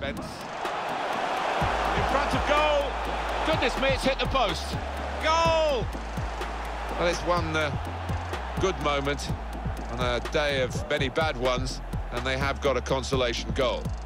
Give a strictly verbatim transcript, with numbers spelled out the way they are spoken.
Spence. In front of goal. Goodness me, it's hit the post. Goal! Well, it's one uh, good moment on a day of many bad ones, and they have got a consolation goal.